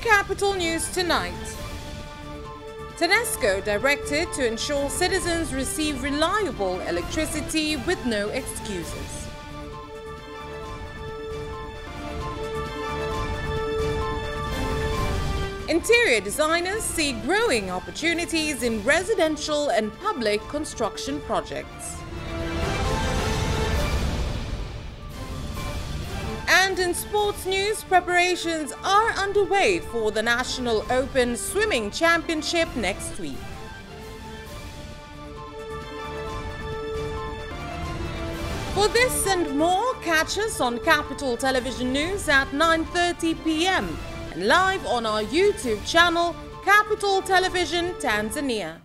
Capital News tonight. TANESCO directed to ensure citizens receive reliable electricity with no excuses. Interior designers see growing opportunities in residential and public construction projects. And in sports news, preparations are underway for the National Open Swimming Championship next week. For this and more, catch us on Capital Television News at 9:30 p.m. and live on our YouTube channel, Capital Television Tanzania.